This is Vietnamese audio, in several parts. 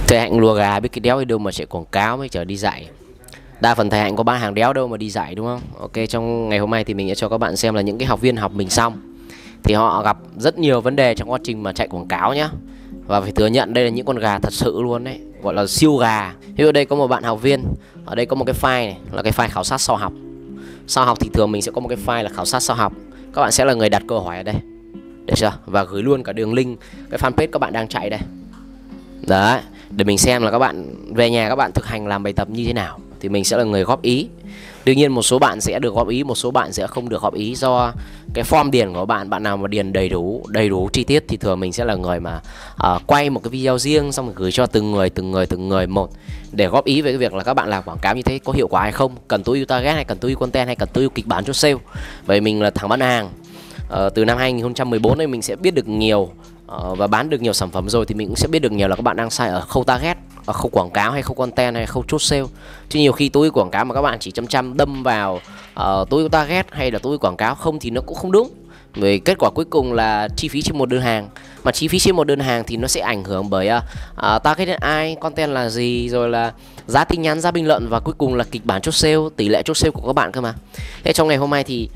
Thầy Hạnh lùa gà biết cái đéo đi đâu mà chạy quảng cáo mới chở đi dạy. Đa phần thầy Hạnh có bán hàng đéo đâu mà đi dạy, đúng không? Ok, trong ngày hôm nay thì mình sẽ cho các bạn xem là những cái học viên học mình xong thì họ gặp rất nhiều vấn đề trong quá trình mà chạy quảng cáo nhá. Và phải thừa nhận đây là những con gà thật sự luôn đấy, gọi là siêu gà. Ví dụ đây có một bạn học viên, ở đây có một cái file này là cái file khảo sát sau học. Sau học thì thường mình sẽ có một cái file là khảo sát sau học. Các bạn sẽ là người đặt câu hỏi ở đây, được chưa? Và gửi luôn cả đường link cái fanpage các bạn đang chạy đây. Đấy, để mình xem là các bạn về nhà các bạn thực hành làm bài tập như thế nào thì mình sẽ là người góp ý. Đương nhiên một số bạn sẽ được góp ý, một số bạn sẽ không được góp ý do cái form điền của bạn. Bạn nào mà điền đầy đủ chi tiết thì thường mình sẽ là người mà quay một cái video riêng xong rồi gửi cho từng người một để góp ý về cái việc là các bạn làm quảng cáo như thế có hiệu quả hay không, cần tối ưu target hay cần tối ưu content hay cần tối ưu kịch bản cho sale. Vậy mình là thằng bán hàng từ năm 2014 này mình sẽ biết được nhiều và bán được nhiều sản phẩm rồi thì mình cũng sẽ biết được nhiều là các bạn đang sai ở khâu target, ở khâu quảng cáo hay khâu content hay khâu chốt sale. Chứ nhiều khi tối ưu quảng cáo mà các bạn chỉ chăm đâm vào tối ưu target hay là tối ưu quảng cáo không thì nó cũng không đúng. Vì kết quả cuối cùng là chi phí trên một đơn hàng, mà chi phí trên một đơn hàng thì nó sẽ ảnh hưởng bởi target đến ai, content là gì, rồi là giá tin nhắn, giá bình luận và cuối cùng là kịch bản chốt sale, tỷ lệ chốt sale của các bạn cơ mà. Thế trong ngày hôm nay thì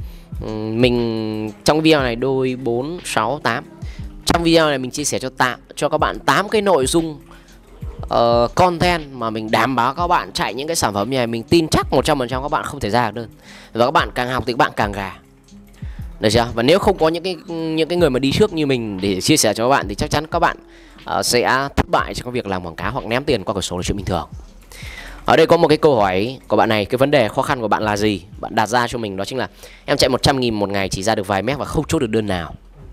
mình trong video này đôi 4, 6, 8. Trong video này mình chia sẻ cho các bạn 8 cái nội dung content mà mình đảm bảo các bạn chạy những cái sản phẩm như này mình tin chắc 100% các bạn không thể ra được đơn. Và các bạn càng học thì các bạn càng gà. Được chưa? Và nếu không có những cái người mà đi trước như mình để chia sẻ cho các bạn thì chắc chắn các bạn sẽ thất bại trong việc làm quảng cáo hoặc ném tiền qua cửa sổ là chuyện bình thường. Ở đây có một cái câu hỏi của bạn này, cái vấn đề khó khăn của bạn là gì? Bạn đặt ra cho mình đó chính là em chạy 100.000 một ngày chỉ ra được vài mét và không chốt được đơn nào.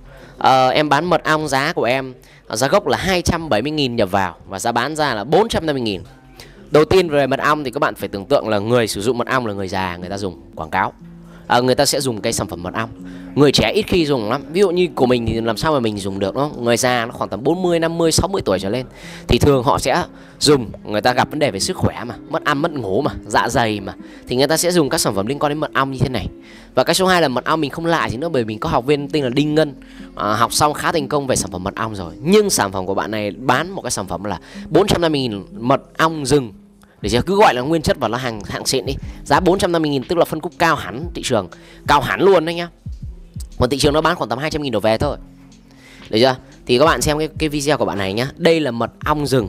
Em bán mật ong giá của em giá gốc là 270.000 nhập vào và giá bán ra là 450.000. Đầu tiên về mật ong thì các bạn phải tưởng tượng là người sử dụng mật ong là người già, người ta dùng quảng cáo. Người ta sẽ dùng cái sản phẩm mật ong. Người trẻ ít khi dùng lắm. Ví dụ như của mình thì làm sao mà mình dùng được, đúng không? Người già nó khoảng tầm 40, 50, 60 tuổi trở lên thì thường họ sẽ dùng, người ta gặp vấn đề về sức khỏe mà, mất ăn mất ngủ mà, dạ dày mà, thì người ta sẽ dùng các sản phẩm liên quan đến mật ong như thế này. Và cái số 2 là mật ong mình không lạ gì nữa, bởi mình có học viên tên là Đinh Ngân học xong khá thành công về sản phẩm mật ong rồi. Nhưng sản phẩm của bạn này bán một cái sản phẩm là 450.000 mật ong rừng, để chưa, cứ gọi là nguyên chất và nó hạng xịn đi, giá 450.000 tức là phân khúc cao hẳn, thị trường cao hẳn luôn đấy nhá. Còn thị trường nó bán khoảng tầm 200.000 đổ về thôi. Được chưa? Thì các bạn xem cái video của bạn này nhá. Đây là mật ong rừng.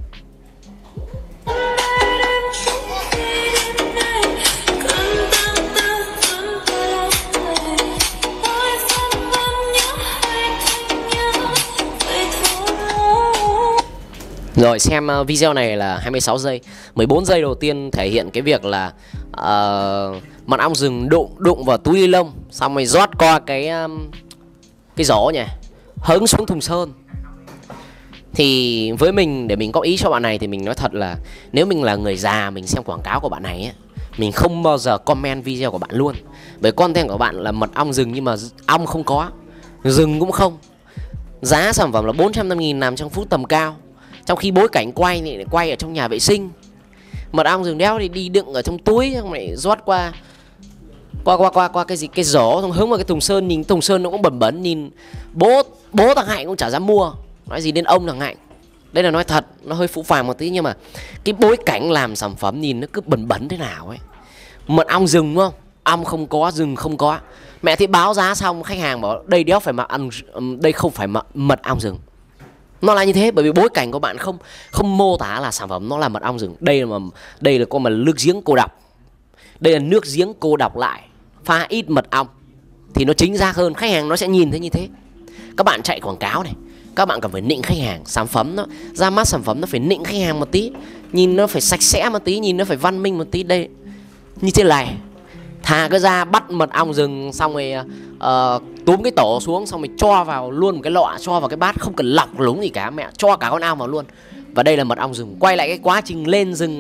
Rồi xem video này là 26 giây. 14 giây đầu tiên thể hiện cái việc là mật ong rừng đụng vào túi ni lông, xong rồi rót qua cái rổ nhỉ, hứng xuống thùng sơn. Thì với mình, để mình có ý cho bạn này thì mình nói thật là nếu mình là người già mình xem quảng cáo của bạn này ấy, mình không bao giờ comment video của bạn luôn. Bởi content của bạn là mật ong rừng nhưng mà ong không có, rừng cũng không. Giá sản phẩm là 450.000 nằm trong phút tầm cao, trong khi bối cảnh quay thì quay ở trong nhà vệ sinh. Mật ong rừng đéo thì đi đựng ở trong túi, xong lại rót qua cái gì, cái giỏ, xong hướng vào cái thùng sơn. Nhìn thùng sơn nó cũng bẩn bẩn, nhìn bố thằng Hạnh cũng chả dám mua, nói gì đến ông thằng Hạnh. Đây là nói thật, nó hơi phũ phàng một tí, nhưng mà cái bối cảnh làm sản phẩm nhìn nó cứ bẩn bẩn thế nào ấy. Mật ong rừng đúng không? Ong không có, rừng không có. Mẹ thì báo giá xong khách hàng bảo đây đéo phải đây không phải mật ong rừng. Nó là như thế, bởi vì bối cảnh của bạn không mô tả là sản phẩm nó là mật ong rừng. Đây là con mà nước giếng cô độc. Đây là nước giếng cô độc lại pha ít mật ong thì nó chính xác hơn, khách hàng nó sẽ nhìn thấy như thế. Các bạn chạy quảng cáo này, các bạn cần phải nịnh khách hàng. Sản phẩm nó ra mắt, sản phẩm nó phải nịnh khách hàng một tí, nhìn nó phải sạch sẽ một tí, nhìn nó phải văn minh một tí. Đây như thế này, thà cứ ra bắt mật ong rừng xong rồi túm cái tổ xuống, xong rồi cho vào luôn một cái lọ, cho vào cái bát, không cần lọc lúng gì cả, mẹ cho cả con ong vào luôn. Và đây là mật ong rừng. Quay lại cái quá trình lên rừng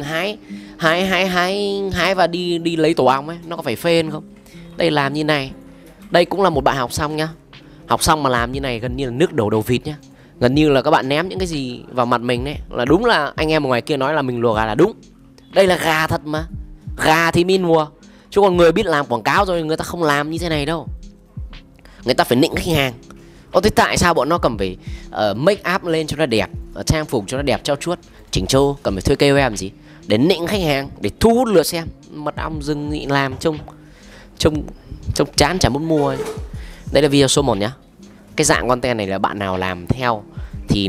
hái và đi lấy tổ ong ấy, nó có phải phê không? Đây làm như này. Đây cũng là một bạn học xong nhá. Học xong mà làm như này gần như là nước đổ đầu vịt nhá. Gần như là các bạn ném những cái gì vào mặt mình đấy. Là đúng là anh em ở ngoài kia nói là mình lùa gà là đúng. Đây là gà thật mà. Gà thì mình lùa. Chứ còn người biết làm quảng cáo rồi người ta không làm như thế này đâu. Người ta phải nịnh khách hàng. Thế tại sao bọn nó cần phải make up lên cho nó đẹp, trang phục cho nó đẹp trau chuốt chỉnh chu, cần phải thuê KOL làm gì? Để nịnh khách hàng, để thu hút lượt xem. Mật ong dừng nghĩ làm trông chán chả muốn mua ấy. Đây là video số 1 nhá. Cái dạng content này là bạn nào làm theo thì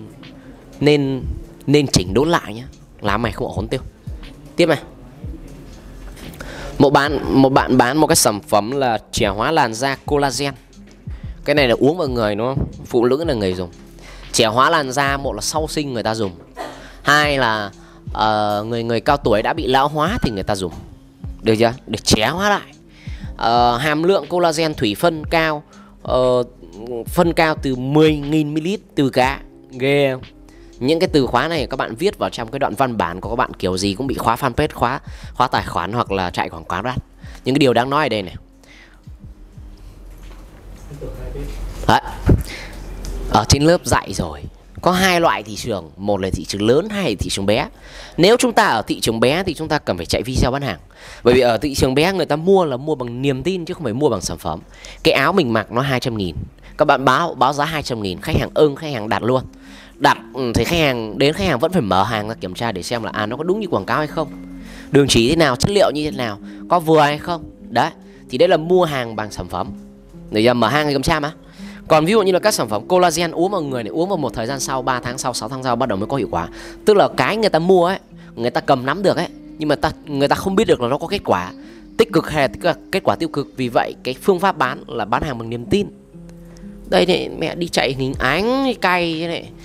nên chỉnh đốn lại nhá. Làm mày không ổn tiêu. Tiếp này. Một bạn bán một cái sản phẩm là trẻ hóa làn da collagen. Cái này là uống vào người đúng không? Phụ nữ là người dùng. Trẻ hóa làn da, một là sau sinh người ta dùng, hai là người cao tuổi đã bị lão hóa thì người ta dùng. Được chưa? Để trẻ hóa lại. Hàm lượng collagen thủy phân cao, phân cao từ 10.000 ml từ cá. Ghê không? Những cái từ khóa này các bạn viết vào trong cái đoạn văn bản của các bạn kiểu gì cũng bị khóa fanpage, khóa tài khoản hoặc là chạy quảng cáo đắt. Những cái điều đáng nói ở đây này. Đấy. Ở trên lớp dạy rồi, có hai loại thị trường, một là thị trường lớn, hai là thị trường bé. Nếu chúng ta ở thị trường bé thì chúng ta cần phải chạy video bán hàng. Bởi vì ở thị trường bé người ta mua là mua bằng niềm tin chứ không phải mua bằng sản phẩm. Cái áo mình mặc nó 200.000, các bạn báo giá 200.000, khách hàng ưng, khách hàng đặt luôn. Đặt thì khách hàng vẫn phải mở hàng ra kiểm tra để xem là nó có đúng như quảng cáo hay không, đường chỉ thế nào, chất liệu như thế nào, có vừa hay không. Đấy, thì đấy là mua hàng bằng sản phẩm. Để giờ mở hàng thì kiểm tra mà. Còn ví dụ như là các sản phẩm collagen uống vào người này, uống vào một thời gian sau, 3 tháng sau, 6 tháng sau bắt đầu mới có hiệu quả. Tức là cái người ta mua ấy, người ta cầm nắm được ấy, nhưng mà người ta không biết được là nó có kết quả tích cực hay là kết quả tiêu cực. Vì vậy cái phương pháp bán là bán hàng bằng niềm tin. Đây này, mẹ đi chạy hình ánh cay thế này,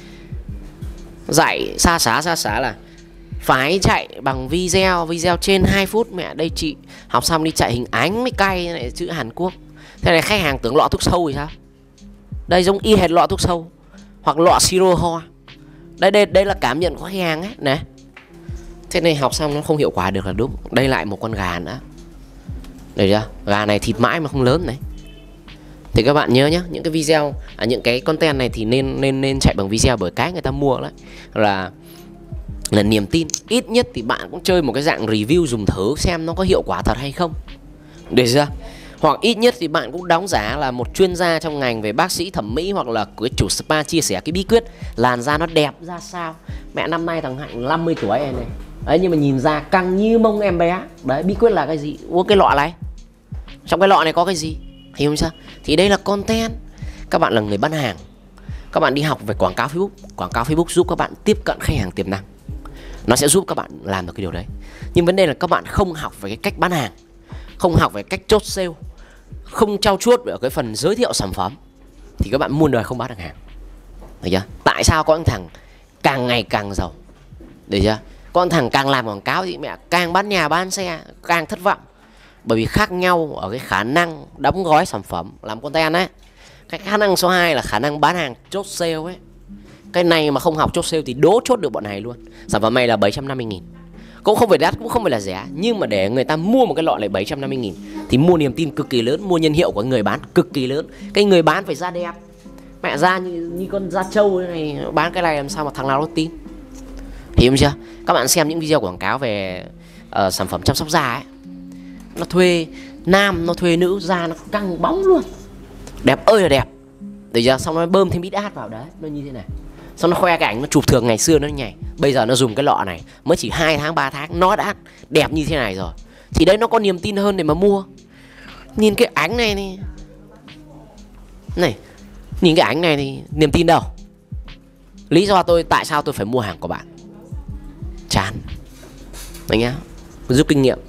dạy xa xá là phải chạy bằng video trên 2 phút. Mẹ đây chị học xong đi chạy hình ánh mới cay này, chữ Hàn Quốc. Thế này khách hàng tưởng lọ thuốc sâu thì sao? Đây giống y hệt lọ thuốc sâu hoặc lọ siro ho. Đây là cảm nhận của khách hàng ấy này. Thế này học xong nó không hiệu quả được là đúng. Đây lại một con gà nữa. Được chưa? Gà này thịt mãi mà không lớn này. Thì các bạn nhớ nhé, những cái video, những cái content này thì nên chạy bằng video, bởi cái người ta mua đấy là niềm tin. Ít nhất thì bạn cũng chơi một cái dạng review dùng thử xem nó có hiệu quả thật hay không. Được chưa? Hoặc ít nhất thì bạn cũng đóng giá là một chuyên gia trong ngành về bác sĩ thẩm mỹ hoặc là cái chủ spa chia sẻ cái bí quyết làn da nó đẹp ra sao. Mẹ năm nay thằng Hạnh 50 tuổi này. Đấy, nhưng mà nhìn da căng như mông em bé. Đấy, bí quyết là cái gì? Uống cái lọ này. Trong cái lọ này có cái gì? Hiểu không sao? Thì đây là content. Các bạn là người bán hàng, các bạn đi học về quảng cáo Facebook. Quảng cáo Facebook giúp các bạn tiếp cận khách hàng tiềm năng. Nó sẽ giúp các bạn làm được cái điều đấy. Nhưng vấn đề là các bạn không học về cái cách bán hàng, không học về cách chốt sale, không trau chuốt ở cái phần giới thiệu sản phẩm, thì các bạn muôn đời không bán được hàng. Được chưa? Tại sao có những thằng càng ngày càng giàu? Được chưa? Con thằng càng làm quảng cáo thì mẹ càng bán nhà bán xe, càng thất vọng. Bởi vì khác nhau ở cái khả năng đóng gói sản phẩm, làm content ấy. Cái khả năng số 2 là khả năng bán hàng chốt sale ấy. Cái này mà không học chốt sale thì đố chốt được bọn này luôn. Sản phẩm này là 750.000, cũng không phải đắt, cũng không phải là rẻ. Nhưng mà để người ta mua một cái lọ này 750.000 thì mua niềm tin cực kỳ lớn, mua nhân hiệu của người bán cực kỳ lớn. Cái người bán phải da đẹp, mẹ da như con da trâu này, bán cái này làm sao mà thằng nào nó tin. Hiểu chưa? Các bạn xem những video quảng cáo về sản phẩm chăm sóc da ấy, nó thuê nam, nó thuê nữ, da nó căng bóng luôn, đẹp ơi là đẹp. Để giờ xong nó bơm thêm ít ad vào đấy, nó như thế này. Xong nó khoe cái ảnh nó chụp thường ngày xưa nó nhảy. Bây giờ nó dùng cái lọ này mới chỉ 2 tháng 3 tháng nó đã đẹp như thế này rồi. Thì đấy nó có niềm tin hơn để mà mua. Nhìn cái ảnh này này, nhìn cái ảnh này thì niềm tin đâu. Lý do tại sao tôi phải mua hàng của bạn? Chán. Đấy nhá, rút kinh nghiệm.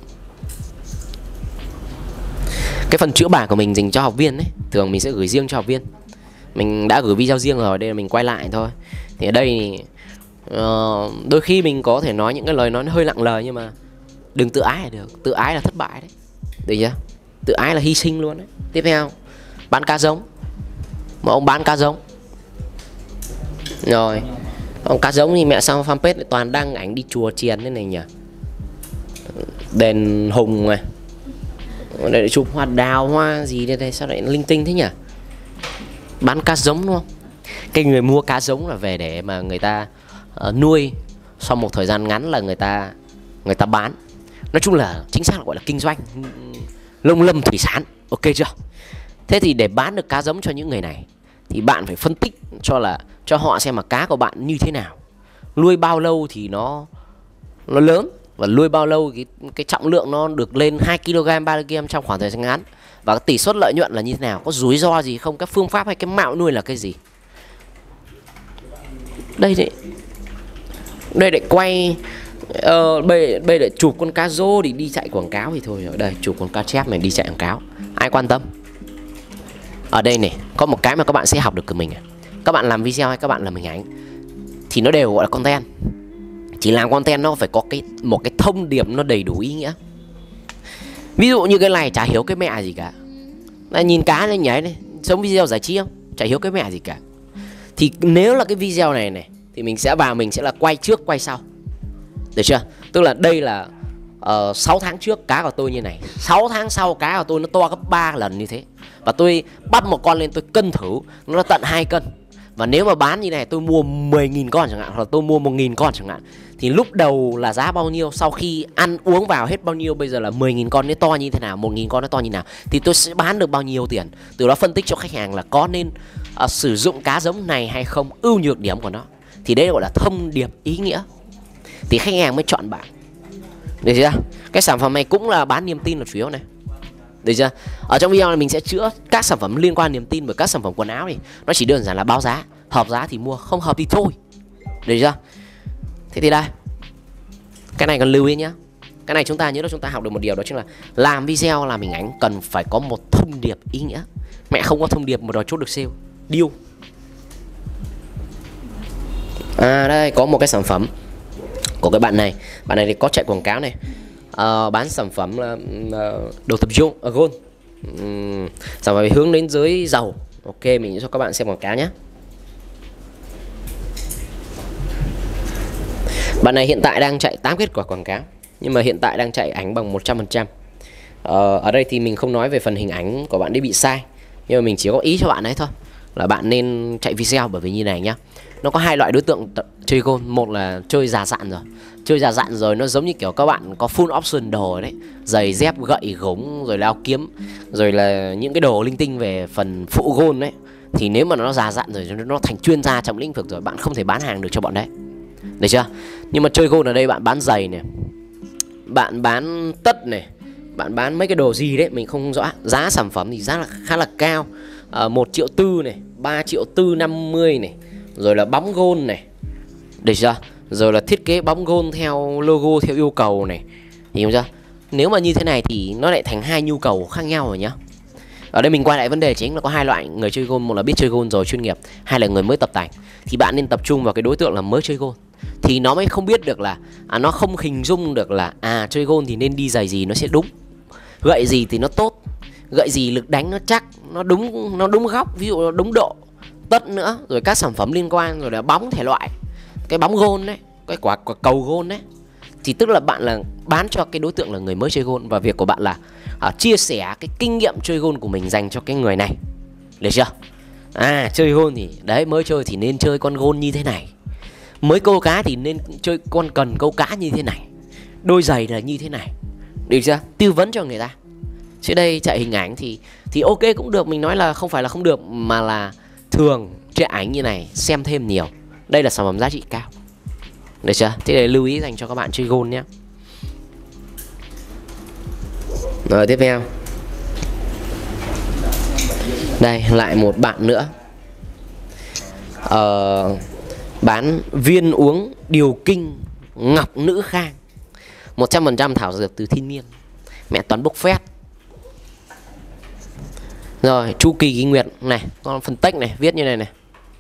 Cái phần chữa bài của mình dành cho học viên ấy, thường mình sẽ gửi riêng cho học viên. Mình đã gửi video riêng rồi, đây là mình quay lại thôi. Thì ở đây thì đôi khi mình có thể nói những cái lời nói nó hơi nặng lời, nhưng mà đừng tự ái là được. Tự ái là thất bại đấy. Được chưa? Tự ái là hy sinh luôn đấy. Tiếp theo, bán cá giống. Mà ông bán cá giống rồi, ông cá giống thì mẹ sao fanpage lại toàn đăng ảnh đi chùa chiền thế này nhỉ? Đền Hùng này, để chụp hoa đào, hoa gì đây, sao lại linh tinh thế nhỉ? Bán cá giống đúng không? Cái người mua cá giống là về để mà người ta nuôi, sau một thời gian ngắn là người ta bán. Nói chung là chính xác là gọi là kinh doanh nông lâm thủy sản, ok chưa? Thế thì để bán được cá giống cho những người này thì bạn phải phân tích cho là cho họ xem mà cá của bạn như thế nào, nuôi bao lâu thì nó lớn, và nuôi bao lâu cái trọng lượng nó được lên 2 kg 3 kg trong khoảng thời gian ngắn, và cái tỷ suất lợi nhuận là như thế nào, có rủi ro gì không, các phương pháp hay cái mạo nuôi là cái gì. Đây để quay bây để chụp con cá rô thì đi chạy quảng cáo thì thôi. Ở đây chụp con cá chép này đi chạy quảng cáo, ai quan tâm. Ở đây này có một cái mà các bạn sẽ học được từ mình. Các bạn làm video hay các bạn làm hình ảnh thì nó đều gọi là content. Chỉ làm content nó phải có một cái thông điệp nó đầy đủ ý nghĩa. Ví dụ như cái này chả hiểu cái mẹ gì cả, này, nhìn cá này nhảy này, sống video giải trí không, chả hiểu cái mẹ gì cả. Thì nếu là cái video này thì mình sẽ vào, mình sẽ là quay trước quay sau, được chưa? Tức là đây là 6 tháng trước cá của tôi như này, 6 tháng sau cá của tôi nó to gấp 3 lần như thế. Và tôi bắt một con lên tôi cân thử, nó tận 2 cân. Và nếu mà bán như này tôi mua 10.000 con chẳng hạn, hoặc là tôi mua 1.000 con chẳng hạn, thì lúc đầu là giá bao nhiêu, sau khi ăn uống vào hết bao nhiêu, bây giờ là 10.000 con nó to như thế nào, 1.000 con nó to như nào, thì tôi sẽ bán được bao nhiêu tiền. Từ đó phân tích cho khách hàng là có nên sử dụng cá giống này hay không, ưu nhược điểm của nó. Thì đấy gọi là thông điệp ý nghĩa, thì khách hàng mới chọn bạn, được chưa? Cái sản phẩm này cũng là bán niềm tin là chủ yếu này, được chưa? Ở trong video này mình sẽ chữa các sản phẩm liên quan niềm tin. Bởi các sản phẩm quần áo thì nó chỉ đơn giản là báo giá, hợp giá thì mua, không hợp thì thôi, được chưa? Thế thì đây, cái này cần lưu ý nhá. Cái này chúng ta nhớ là chúng ta học được một điều, đó chính là làm video, làm hình ảnh cần phải có một thông điệp ý nghĩa. Mẹ không có thông điệp một đòi chốt được sale, điêu. Đây có một cái sản phẩm của cái bạn này thì có chạy quảng cáo này, bán sản phẩm là đồ tập gôn, sản phẩm hướng đến giới giàu. Ok, mình cho các bạn xem quảng cáo nhé. Bạn này hiện tại đang chạy 8 kết quả quảng cáo, nhưng mà hiện tại đang chạy ảnh bằng 100%. Ở đây thì mình không nói về phần hình ảnh của bạn ấy bị sai, nhưng mà mình chỉ có ý cho bạn ấy thôi, là bạn nên chạy video. Bởi vì như này nhá, nó có hai loại đối tượng chơi gôn. Một là chơi già dặn rồi. Chơi già dặn rồi nó giống như kiểu các bạn có full option đồ đấy, giày dép gậy gống rồi lao kiếm, rồi là những cái đồ linh tinh về phần phụ gôn đấy. Thì nếu mà nó già dặn rồi, nó thành chuyên gia trong lĩnh vực rồi, bạn không thể bán hàng được cho bọn đấy, được chưa? Nhưng mà chơi gôn ở đây bạn bán giày này, bạn bán tất này, bạn bán mấy cái đồ gì đấy mình không rõ. Giá sản phẩm thì giá là khá là cao, 1,4 triệu này, 3,450 này, rồi là bóng gôn này, được chưa? Rồi là thiết kế bóng gôn theo logo, theo yêu cầu này, hiểu chưa? Nếu mà như thế này thì nó lại thành hai nhu cầu khác nhau rồi nhá. Ở đây mình quay lại vấn đề chính là có hai loại người chơi gôn. Một là biết chơi gôn rồi chuyên nghiệp, hai là người mới tập tành. Thì bạn nên tập trung vào cái đối tượng là mới chơi gôn, thì nó mới không biết được là nó không hình dung được là chơi gôn thì nên đi giày gì nó sẽ đúng, gậy gì thì nó tốt, gậy gì lực đánh nó chắc, nó đúng góc, ví dụ nó đúng độ, tất nữa, rồi các sản phẩm liên quan, rồi là bóng thể loại, cái bóng gôn đấy, cái quả cầu gôn đấy. Thì tức là bạn là bán cho cái đối tượng là người mới chơi gôn, và việc của bạn là chia sẻ cái kinh nghiệm chơi gôn của mình dành cho cái người này, được chưa? Chơi gôn thì đấy, mới chơi thì nên chơi con gôn như thế này, mới câu cá thì nên chơi con cần câu cá như thế này, đôi giày là như thế này, được chưa? Tư vấn cho người ta. Chứ đây chạy hình ảnh thì ok cũng được, mình nói là không phải là không được, mà là thường chạy ảnh như này xem thêm nhiều. Đây là sản phẩm giá trị cao, được chưa? Thế để lưu ý dành cho các bạn chơi gôn nhé. Rồi tiếp theo, đây lại một bạn nữa, bán viên uống điều kinh ngọc nữ khang, 100% thảo dược từ thiên nhiên, mẹ toán bốc phét. Rồi chu kỳ kinh nguyệt này, con phân tích này viết như này này,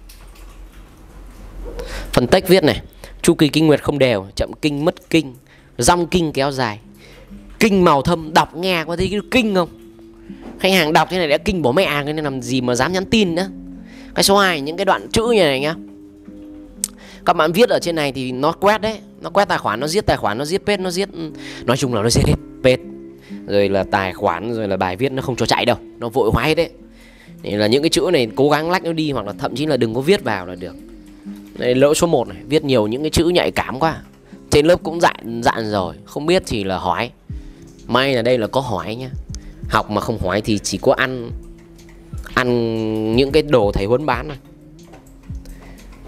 phân tích viết này, chu kỳ kinh nguyệt không đều, chậm kinh mất kinh, rong kinh kéo dài, kinh màu thâm. Đọc nghe có thấy cái kinh không? Khách hàng đọc thế này đã kinh bố mẹ, cái này làm gì mà dám nhắn tin nữa. Cái số 2, những cái đoạn chữ như này nhá, các bạn viết ở trên này thì nó quét đấy, nó quét tài khoản, nó giết tài khoản, nó giết page, nó giết, nói chung là nó giết hết page, rồi là tài khoản, rồi là bài viết nó không cho chạy đâu, nó vội hóa hết đấy. Nên là những cái chữ này cố gắng lách nó đi, hoặc là thậm chí là đừng có viết vào là được. Đây, lỗi số 1 này, viết nhiều những cái chữ nhạy cảm quá. Trên lớp cũng dặn rồi, không biết thì là hỏi. May là đây là có hỏi nhá. Học mà không hỏi thì chỉ có ăn những cái đồ thầy huấn bán thôi.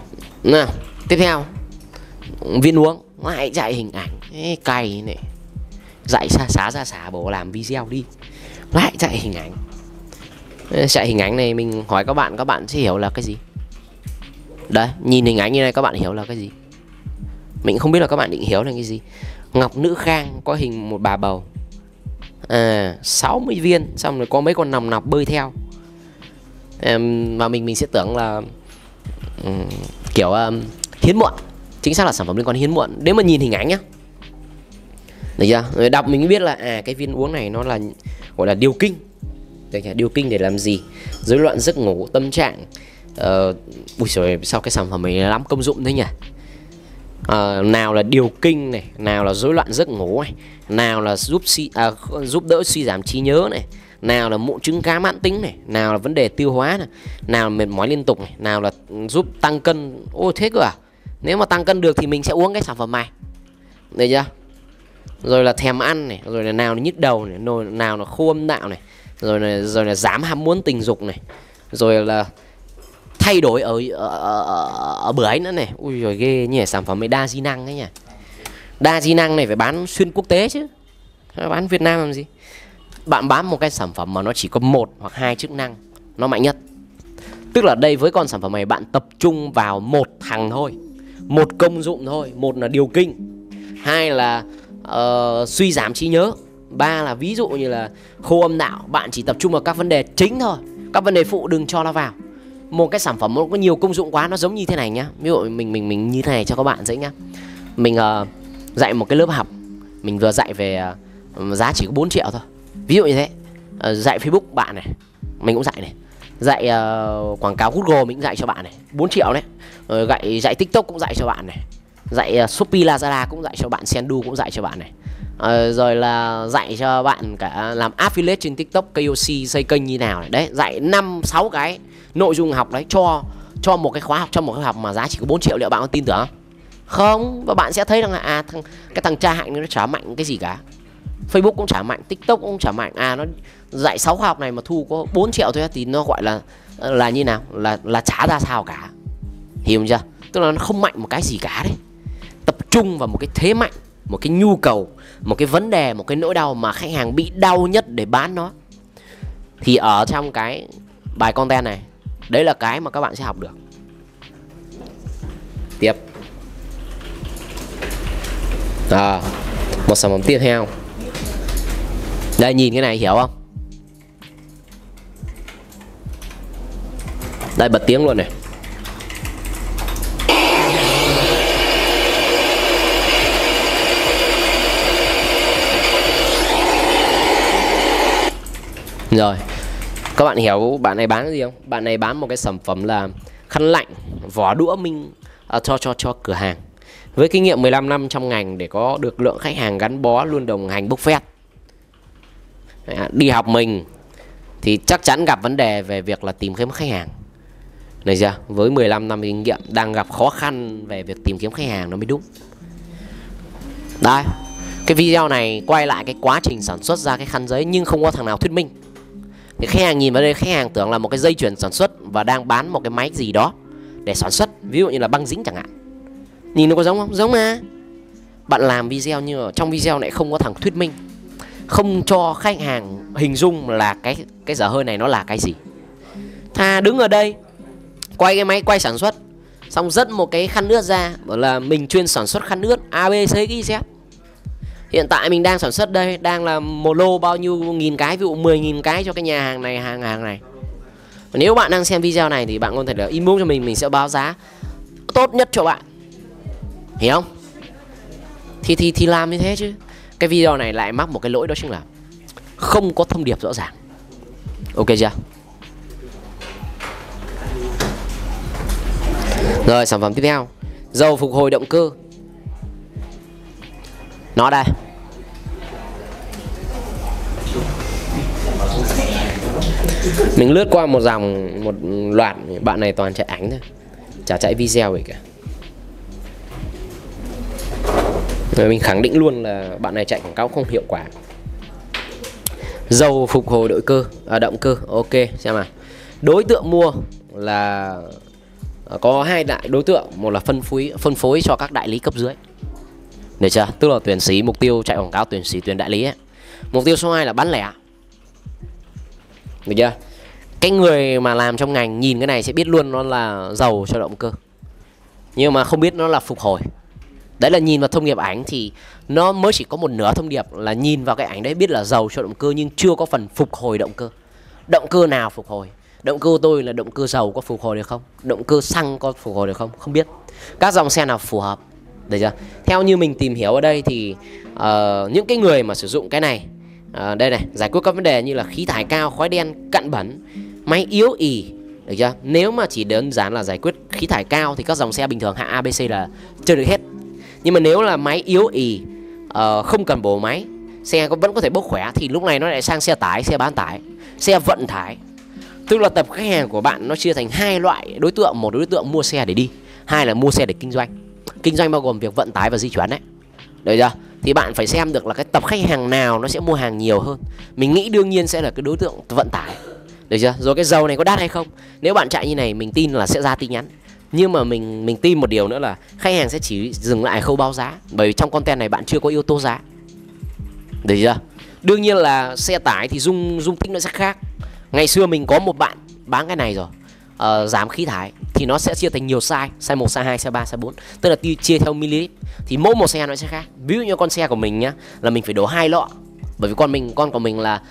Nào, tiếp theo viên uống lại chạy hình ảnh. Ê, cay này. Dạy xá ra xả bố làm video đi, lại chạy hình ảnh. Chạy hình ảnh này mình hỏi các bạn sẽ hiểu là cái gì. Đấy, nhìn hình ảnh như này các bạn hiểu là cái gì. Mình không biết là các bạn định hiểu là cái gì. Ngọc nữ khang có hình một bà bầu 60 viên, xong rồi có mấy con nòng nọc bơi theo. Mà mình sẽ tưởng là kiểu hiếm muộn. Chính xác là sản phẩm liên quan đến hiếm muộn. Nếu mà nhìn hình ảnh nhá, được chưa? Rồi đọc mình mới biết là cái viên uống này nó là gọi là điều kinh. Điều kinh để làm gì? Rối loạn giấc ngủ, tâm trạng. Ui trời, sao cái sản phẩm này lắm công dụng thế nhỉ? Nào là điều kinh này, nào là rối loạn giấc ngủ này, nào là giúp đỡ suy giảm trí nhớ này, nào là mụn trứng cá mãn tính này, nào là vấn đề tiêu hóa này, nào là mệt mỏi liên tục này, nào là giúp tăng cân. Ôi thế cơ à? Nếu mà tăng cân được thì mình sẽ uống cái sản phẩm này, được chưa? Rồi là thèm ăn này, rồi là nào là nhức đầu này, nào là khô âm đạo này, rồi là giảm ham muốn tình dục này, rồi là thay đổi ở bữa ấy nữa này. Ui rồi ghê nhỉ, sản phẩm này đa di năng ấy nhỉ. Đa di năng này phải bán xuyên quốc tế chứ, bán Việt Nam làm gì. Bạn bán một cái sản phẩm mà nó chỉ có 1 hoặc 2 chức năng nó mạnh nhất. Tức là đây với con sản phẩm này bạn tập trung vào một thằng thôi, một công dụng thôi. Một là điều kinh, 2 là suy giảm trí nhớ, 3 là ví dụ như là khô âm đạo. Bạn chỉ tập trung vào các vấn đề chính thôi, các vấn đề phụ đừng cho nó vào. Một cái sản phẩm nó có nhiều công dụng quá, nó giống như thế này nhá. Ví dụ mình như thế này cho các bạn dễ nhá. Mình dạy một cái lớp học, mình vừa dạy về giá chỉ có 4 triệu thôi. Ví dụ như thế. Dạy Facebook bạn này, mình cũng dạy này. Dạy quảng cáo Google mình cũng dạy cho bạn này, 4 triệu đấy. Dạy TikTok cũng dạy cho bạn này. Dạy Shopee Lazada cũng dạy cho bạn, Sendu cũng dạy cho bạn này. Rồi là dạy cho bạn cả làm affiliate trên TikTok, KOC, xây kênh như nào này. Đấy, dạy 5-6 cái nội dung học đấy cho một cái khóa học, trong một cái học mà giá chỉ có 4 triệu. Liệu bạn có tin tưởng không? Không. Và bạn sẽ thấy rằng là cái thằng cha Hạnh nó chả mạnh cái gì cả. Facebook cũng chả mạnh, TikTok cũng chả mạnh. Nó dạy 6 khóa học này mà thu có 4 triệu thôi thì nó gọi là như nào? Là chả ra sao cả. Hiểu chưa? Tức là nó không mạnh một cái gì cả đấy. Tập trung vào một cái thế mạnh, một cái nhu cầu, một cái vấn đề, một cái nỗi đau mà khách hàng bị đau nhất để bán nó. Thì ở trong cái bài content này, đấy là cái mà các bạn sẽ học được. Tiếp. Một sản phẩm tiếp theo. Đây, nhìn cái này hiểu không? Đây, bật tiếng luôn này. Rồi, các bạn hiểu bạn này bán cái gì không? Bạn này bán một cái sản phẩm là khăn lạnh, vỏ đũa cho cửa hàng. Với kinh nghiệm 15 năm trong ngành để có được lượng khách hàng gắn bó luôn đồng hành bốc phét. Đi học mình thì chắc chắn gặp vấn đề về việc là tìm kiếm khách hàng. Này chưa? Với 15 năm kinh nghiệm đang gặp khó khăn về việc tìm kiếm khách hàng nó mới đúng. Đây, cái video này quay lại cái quá trình sản xuất ra cái khăn giấy nhưng không có thằng nào thuyết minh. Thì khách hàng nhìn vào đây, khách hàng tưởng là một cái dây chuyền sản xuất và đang bán một cái máy gì đó để sản xuất, ví dụ như là băng dính chẳng hạn. Nhìn nó có giống không? Giống mà. Bạn làm video nhưng mà trong video này không có thằng thuyết minh, không cho khách hàng hình dung là cái dở hơi này nó là cái gì. Thà đứng ở đây quay cái máy quay sản xuất, xong dứt một cái khăn ướt ra, bảo là mình chuyên sản xuất khăn ướt ABC Z. Hiện tại mình đang sản xuất đây, đang là một lô bao nhiêu nghìn cái, ví dụ 10.000 cái cho cái nhà hàng này, hàng này. Nếu bạn đang xem video này thì bạn có thể là inbox cho mình sẽ báo giá tốt nhất cho bạn. Hiểu không? Thì làm như thế chứ. Cái video này lại mắc một cái lỗi, đó chính là không có thông điệp rõ ràng. Ok chưa? Rồi, sản phẩm tiếp theo, dầu phục hồi động cơ. Nó đây. Mình lướt qua một loạt bạn này toàn chạy ảnh thôi, chả chạy video gì cả. Rồi mình khẳng định luôn là bạn này chạy quảng cáo không hiệu quả. Dầu phục hồi động cơ. Ok, xem nào. Đối tượng mua là có hai đại đối tượng, một là phân phối cho các đại lý cấp dưới, được chưa? Tức là tuyển sĩ, mục tiêu chạy quảng cáo tuyển sĩ, tuyển đại lý ấy. Mục tiêu số 2 là bán lẻ, được chưa? Cái người mà làm trong ngành nhìn cái này sẽ biết luôn nó là dầu cho động cơ, nhưng mà không biết nó là phục hồi. Đấy là nhìn vào thông điệp ảnh thì nó mới chỉ có một nửa thông điệp, là nhìn vào cái ảnh đấy biết là dầu cho động cơ, nhưng chưa có phần phục hồi động cơ. Động cơ nào phục hồi? Động cơ của tôi là động cơ dầu có phục hồi được không? Động cơ xăng có phục hồi được không? Không biết. Các dòng xe nào phù hợp, được chưa? Theo như mình tìm hiểu ở đây thì những cái người mà sử dụng cái này, đây này, giải quyết các vấn đề như là khí thải cao, khói đen, cặn bẩn, máy yếu ì, được chưa? Nếu mà chỉ đơn giản là giải quyết khí thải cao thì các dòng xe bình thường hạng ABC là chơi được hết. Nhưng mà nếu là máy yếu ì, không cần bổ máy, xe vẫn có thể bốc khỏe, thì lúc này nó lại sang xe tải, xe bán tải, xe vận tải. Tức là tập khách hàng của bạn nó chia thành hai loại đối tượng. Một đối tượng mua xe để đi, hai là mua xe để kinh doanh. Kinh doanh bao gồm việc vận tải và di chuyển đấy, được chưa? Thì bạn phải xem được là cái tập khách hàng nào nó sẽ mua hàng nhiều hơn. Mình nghĩ đương nhiên sẽ là cái đối tượng vận tải, được chưa? Rồi cái dầu này có đắt hay không, nếu bạn chạy như này mình tin là sẽ ra tin nhắn. Nhưng mà mình tin một điều nữa là khách hàng sẽ chỉ dừng lại khâu báo giá, bởi vì trong content này bạn chưa có yếu tố giá, được chưa? Đương nhiên là xe tải thì dung tích nó sẽ khác. Ngày xưa mình có một bạn bán cái này rồi, giảm khí thải thì nó sẽ chia thành nhiều size, size 1, size 2, size 3, size 4. Tức là chia theo ml, thì mỗi một xe nó sẽ khác. Ví dụ như con xe của mình nhá, là mình phải đổ 2 lọ, bởi vì con của mình là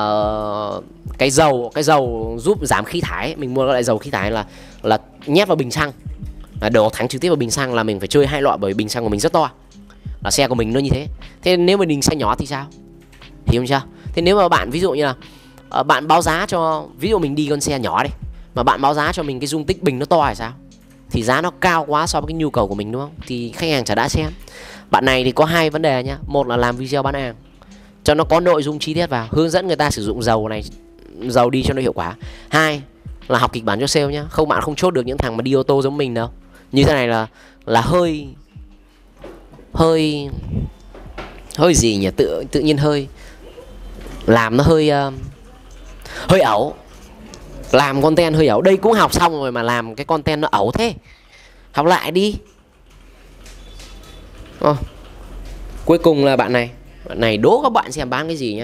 cái dầu giúp giảm khí thải. Mình mua loại dầu khí thải là nhét vào bình xăng, là đổ thẳng trực tiếp vào bình xăng, là mình phải chơi 2 lọ, bởi vì bình xăng của mình rất to, là xe của mình nó như thế. Thế nếu mà bình xe nhỏ thì sao? Hiểu chưa? Thế nếu mà bạn ví dụ như là bạn báo giá cho, ví dụ mình đi con xe nhỏ đi, mà bạn báo giá cho mình cái dung tích bình nó to thì sao? Thì giá nó cao quá so với cái nhu cầu của mình, đúng không? Thì khách hàng chả đã xem. Bạn này thì có hai vấn đề nhá. Một là làm video bán hàng cho nó có nội dung chi tiết vào, hướng dẫn người ta sử dụng dầu đi cho nó hiệu quả. Hai là học kịch bản cho sale nhá. Không, bạn không chốt được những thằng mà đi ô tô giống mình đâu. Như thế này là hơi gì nhỉ? Tự nhiên hơi làm nó hơi ẩu. Làm content hơi ẩu. Đây cũng học xong rồi mà làm cái content nó ẩu thế. Học lại đi. Cuối cùng là bạn này đố các bạn xem bán cái gì nhé.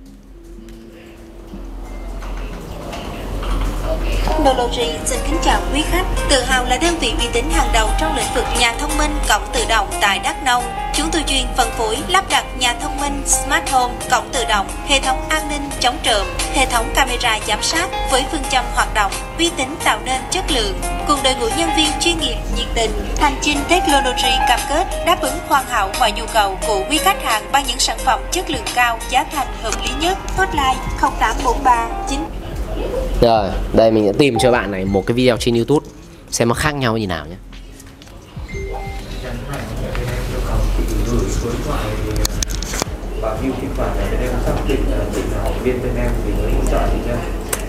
Technology xin kính chào quý khách. Tự hào là đơn vị uy tín hàng đầu trong lĩnh vực nhà thông minh cổng tự động tại Đắk Nông. Chúng tôi chuyên phân phối lắp đặt nhà thông minh Smart Home, cổng tự động, hệ thống an ninh chống trộm, hệ thống camera giám sát với phương châm hoạt động uy tín tạo nên chất lượng. Cùng đội ngũ nhân viên chuyên nghiệp nhiệt tình, Hành Trình Technology cam kết đáp ứng hoàn hảo mọi nhu cầu của quý khách hàng bằng những sản phẩm chất lượng cao, giá thành hợp lý nhất. Hotline 0843 9. Rồi, đây mình sẽ tìm cho bạn này một cái video trên YouTube xem nó khác nhau như nào nhé. Và view kịch bản này em xác định là học viên bên em thì mới hỗ trợ thì nhá.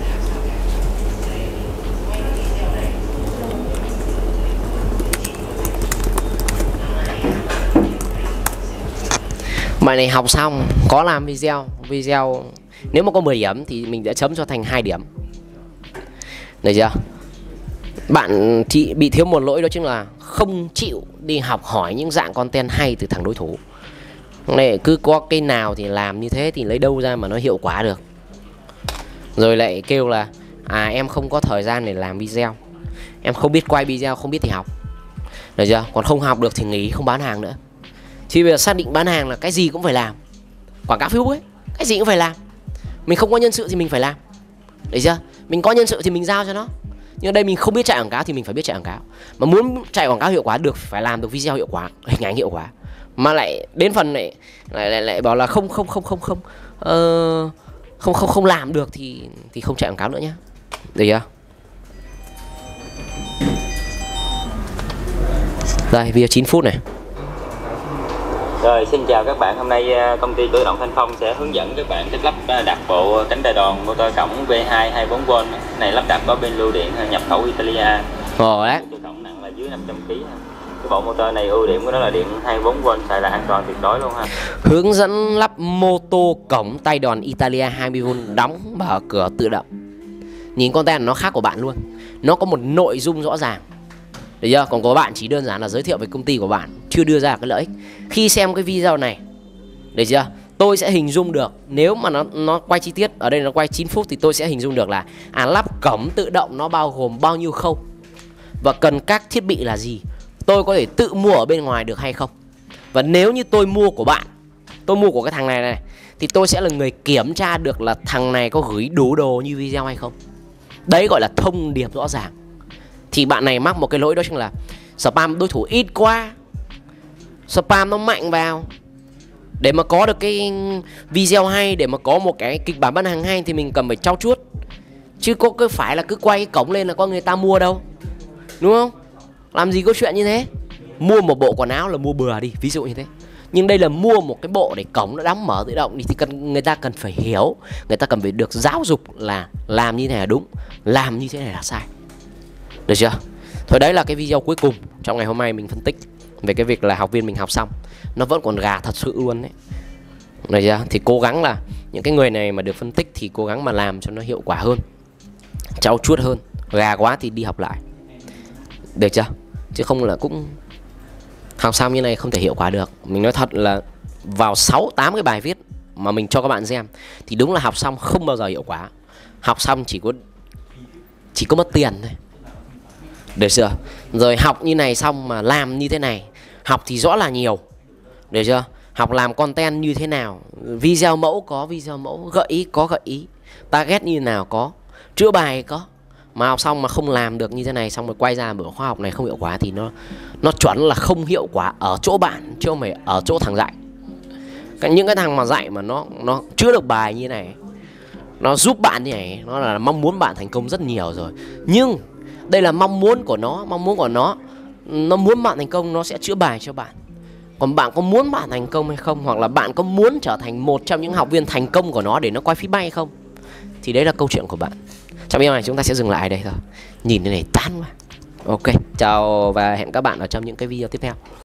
Bạn này học xong có làm video nếu mà có 10 điểm thì mình sẽ chấm cho thành 2 điểm. Được chưa? Bạn thì bị thiếu một lỗi, đó chính là không chịu đi học hỏi những dạng content hay từ thằng đối thủ. Này cứ có cái nào thì làm như thế thì lấy đâu ra mà nó hiệu quả được. Rồi lại kêu là em không có thời gian để làm video, em không biết quay video, không biết thì học. Được chưa? Còn không học được thì nghỉ, không bán hàng nữa. Thì bây giờ xác định bán hàng là cái gì cũng phải làm. Quảng cáo Facebook ấy, cái gì cũng phải làm. Mình không có nhân sự thì mình phải làm. Được chưa? Mình có nhân sự thì mình giao cho nó. Nhưng ở đây mình không biết chạy quảng cáo thì mình phải biết chạy quảng cáo. Mà muốn chạy quảng cáo hiệu quả được phải làm được video hiệu quả, hình ảnh hiệu quả. Mà lại đến phần lại bảo là không làm được thì không chạy quảng cáo nữa nhá. Được chưa? Đây, video 9 phút này. Rồi, xin chào các bạn. Hôm nay công ty tự động Thanh Phong sẽ hướng dẫn các bạn cách lắp đặt bộ cánh tay đòn motor cổng V2 24V. Này lắp đặt có pin lưu điện nhập khẩu Italia. Đấy. Cổng nặng là dưới 500 kg. Cái bộ motor này ưu điểm của nó là điện 24V, xài là an toàn tuyệt đối luôn ha. Hướng dẫn lắp mô tô cổng tay đòn Italia 20V đóng mở cửa tự động. Nhìn content nó khác của bạn luôn. Nó có một nội dung rõ ràng. Được chưa? Còn có bạn chỉ đơn giản là giới thiệu về công ty của bạn, chưa đưa ra cái lợi ích. Khi xem cái video này, được chưa? Tôi sẽ hình dung được, nếu mà nó quay chi tiết, ở đây nó quay 9 phút thì tôi sẽ hình dung được là lắp cổng tự động nó bao gồm bao nhiêu khâu và cần các thiết bị là gì. Tôi có thể tự mua ở bên ngoài được hay không. Và nếu như tôi mua của bạn, tôi mua của cái thằng này thì tôi sẽ là người kiểm tra được là thằng này có gửi đủ đồ như video hay không. Đấy gọi là thông điệp rõ ràng. Thì bạn này mắc một cái lỗi đó chính là spam đối thủ ít quá, spam nó mạnh vào. Để mà có được cái video hay, để mà có một cái kịch bản bán hàng hay thì mình cần phải trau chuốt. Chứ có cứ phải là cứ quay cái cổng lên là có người ta mua đâu, đúng không? Làm gì có chuyện như thế. Mua một bộ quần áo là mua bừa đi, ví dụ như thế. Nhưng đây là mua một cái bộ để cổng nó đóng mở tự động thì người ta cần phải hiểu, người ta cần phải được giáo dục là làm như thế này là đúng, làm như thế này là sai. Được chưa? Thôi đấy là cái video cuối cùng trong ngày hôm nay mình phân tích về cái việc là học viên mình học xong nó vẫn còn gà thật sự luôn đấy. Được chưa? Thì cố gắng là những cái người này mà được phân tích thì cố gắng mà làm cho nó hiệu quả hơn, trau chuốt hơn. Gà quá thì đi học lại. Được chưa? Chứ không là cũng học xong như này không thể hiệu quả được. Mình nói thật là vào 6-8 cái bài viết mà mình cho các bạn xem thì đúng là học xong không bao giờ hiệu quả. Học xong chỉ có mất tiền thôi. Được chưa? Rồi học như này xong mà làm như thế này. Học thì rõ là nhiều. Được chưa? Học làm content như thế nào, video mẫu có video mẫu, gợi ý có gợi ý, target như thế nào có, chữa bài có. Mà học xong mà không làm được như thế này, xong rồi quay ra buổi khóa học này không hiệu quả thì nó chuẩn là không hiệu quả ở chỗ bạn chứ không phải ở chỗ thằng dạy. Những cái thằng mà dạy mà nó chữa được bài như này, nó giúp bạn như này, nó là mong muốn bạn thành công rất nhiều rồi. Nhưng đây là mong muốn của nó muốn bạn thành công, nó sẽ chữa bài cho bạn. Còn bạn có muốn bạn thành công hay không, hoặc là bạn có muốn trở thành một trong những học viên thành công của nó để nó quay feedback hay không, thì đấy là câu chuyện của bạn. Trong video này chúng ta sẽ dừng lại đây thôi. Nhìn cái này tán quá. Ok, chào và hẹn các bạn ở trong những cái video tiếp theo.